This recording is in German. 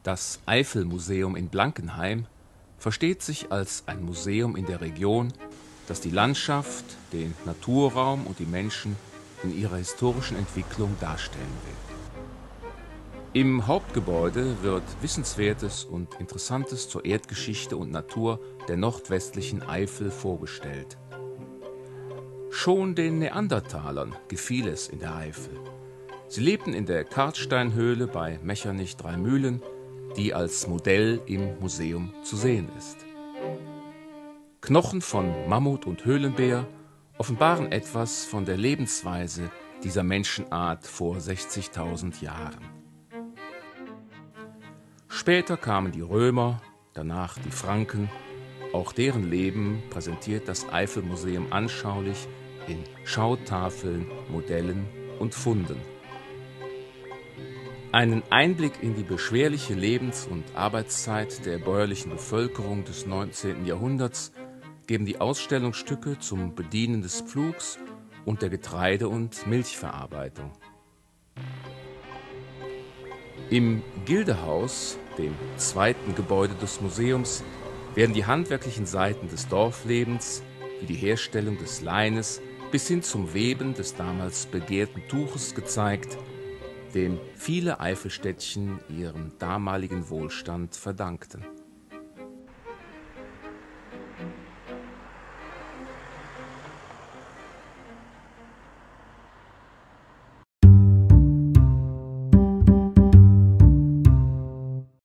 Das Eifelmuseum in Blankenheim versteht sich als ein Museum in der Region, das die Landschaft, den Naturraum und die Menschen in ihrer historischen Entwicklung darstellen will. Im Hauptgebäude wird Wissenswertes und Interessantes zur Erdgeschichte und Natur der nordwestlichen Eifel vorgestellt. Schon den Neandertalern gefiel es in der Eifel. Sie lebten in der Kartsteinhöhle bei Mechernich-Dreimühlen, die als Modell im Museum zu sehen ist. Knochen von Mammut und Höhlenbär offenbaren etwas von der Lebensweise dieser Menschenart vor 60.000 Jahren. Später kamen die Römer, danach die Franken. Auch deren Leben präsentiert das Eifelmuseum anschaulich in Schautafeln, Modellen und Funden. Einen Einblick in die beschwerliche Lebens- und Arbeitszeit der bäuerlichen Bevölkerung des 19. Jahrhunderts geben die Ausstellungsstücke zum Bedienen des Pflugs und der Getreide- und Milchverarbeitung. Im Gildehaus, dem zweiten Gebäude des Museums, werden die handwerklichen Seiten des Dorflebens, wie die Herstellung des Leines bis hin zum Weben des damals begehrten Tuches gezeigt, dem viele Eifelstädtchen ihren damaligen Wohlstand verdankten.